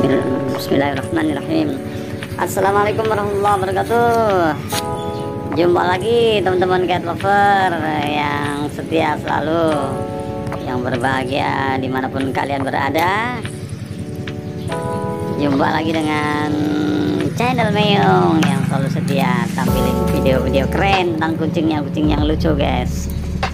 Bismillahirrahmanirrahim. Assalamualaikum warahmatullahi wabarakatuh. Jumpa lagi teman-teman cat lover yang setia selalu, yang berbahagia dimanapun kalian berada. Jumpa lagi dengan channel Meong yang selalu setia tampilin video-video keren tentang kucing yang lucu, guys.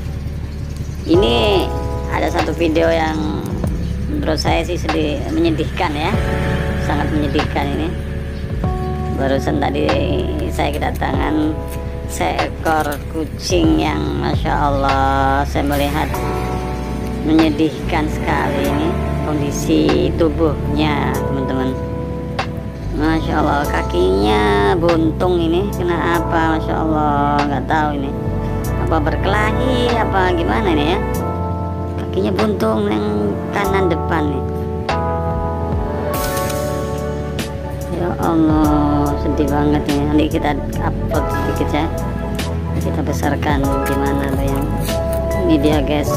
Ini ada satu video yang menurut saya sih menyedihkan ya, sangat menyedihkan. Ini barusan tadi saya kedatangan seekor kucing yang Masya Allah saya melihat menyedihkan sekali. Ini kondisi tubuhnya teman-teman, Masya Allah, kakinya buntung. Ini kena apa? Masya Allah, nggak tahu ini apa berkelahi apa gimana ini ya. Kakinya buntung yang kanan depan nih. Ya Allah, sedih banget nih. Nanti kita upload sedikit ya, kita besarkan gimana tuh yang ini dia, guys.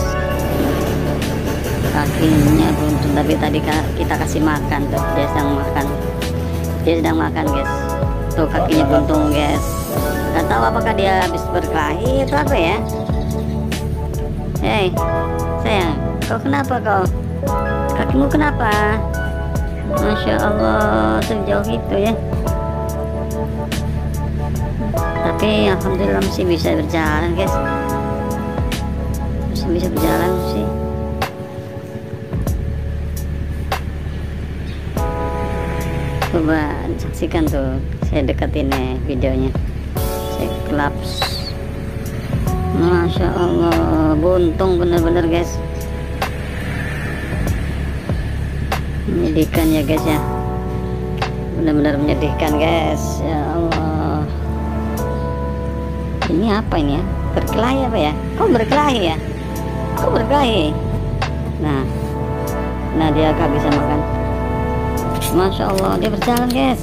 Kakinya buntung, tapi tadi kita kasih makan tuh, dia sedang makan, guys. Tuh kakinya buntung, guys. Gak tahu apakah dia habis berkelahi atau apa ya. Hei sayang, kau kenapa kau? Kakimu kenapa? Masya Allah, sejauh itu ya. Tapi alhamdulillah masih bisa berjalan, guys. Masih bisa berjalan sih. Coba saksikan tuh, saya deketin nih videonya. Saya klaps. Masya Allah, buntung bener-bener, guys. Menyedihkan ya, guys ya. Benar-benar menyedihkan, guys. Ya Allah. Ini apa ini ya? Berkelahi apa ya? Kau berkelahi ya? Kau berkelahi. Nah dia gak bisa makan. Masya Allah, dia berjalan, guys.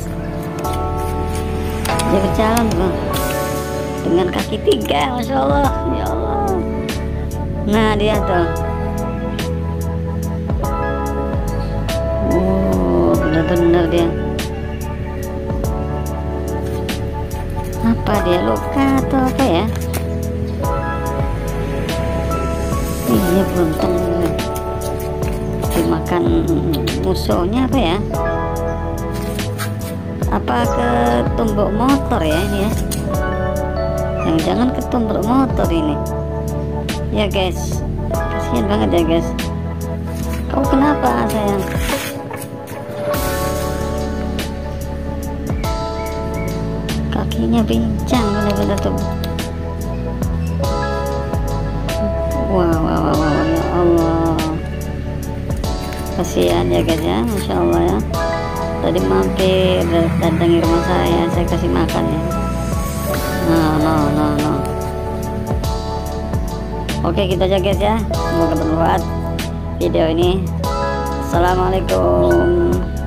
Dia berjalan tuh dengan kaki 3, Masya Allah, ya Allah. Nah dia tuh, benar-benar dia apa, dia luka atau apa ya? Iya, beruntung dimakan musuhnya apa ya? Apa ketumbuk motor ya ini ya? Jangan ketumbuk motor ini ya, guys. Kasihan banget ya, guys. Kau kenapa sayang? Kakinya pincang benar-benar tuh. Wow, ya Allah, kasihan ya, guys ya. Masya Allah ya. Tadi mampir datangi rumah saya kasih makan ya. No. Oke, kita aja, guys ya. Semoga bermanfaat video ini. Assalamualaikum.